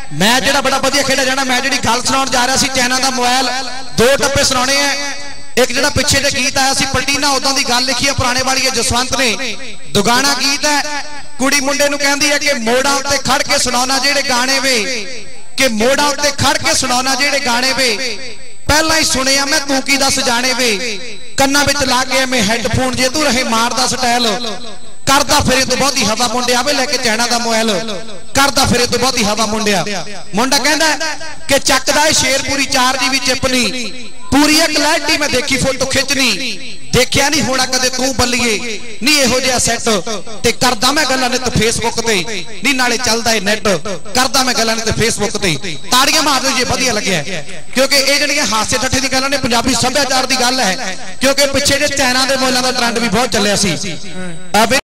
मैं जिहड़ा बड़ा वधिया खेलिया जाना। मैं जिहड़ी गल सुनाउण जा रहा सी चैना दा मोबाइल दो टप्पे सुनाने हैं। एक जिहड़ा पिछे जे गीत आया सी पलटीना उदां दी गल लिखी है पुराने वाली जसवंत ने। दुगाना गीत है कुड़ी मुंडे नूं कहंदी है कि मोड़ा उत्ते खड़ के सुनाउणा जिहड़े गाने वे कि मोड़ा उत्ते खड़ के सुनाउणा जिहड़े गाने वे पहला ही सुने मैं तू की दस जाने वे कन्ना विच ला के मैं हैडफोन जे तू रहे मारदा स्टाइल करदा फिरे तो बहुती हवा मुंडिया वे लेके चैना दा मोबाइल करदा फिरे तो बहुती हवा मुंडिया। मुंडा कहंदा कि चकदा है शेरपुरी 4 जीबी चिपनी पूरी एक क्लैरिटी मैं देखी फोटो खिंचनी देखिया नहीं होना कदे तू बल्लीए नहीं इहो जिहा सैट ते करदा मैं गल्लां ने ते फेसबुक ते नहीं नाले चलदा है नेट करदा मैं गल्लां ने ते फेसबुक ते ताड़ियां मार दो जे वधिया लग्या क्योंकि ये जिहड़ियां हासे ठट्ठे दी गल्लां ने पंजाबी सभ्याचार दी गल है क्योंकि पिछे जे चैना दे मोबाइलां दा ट्रेंड भी बहुत चलिया सी।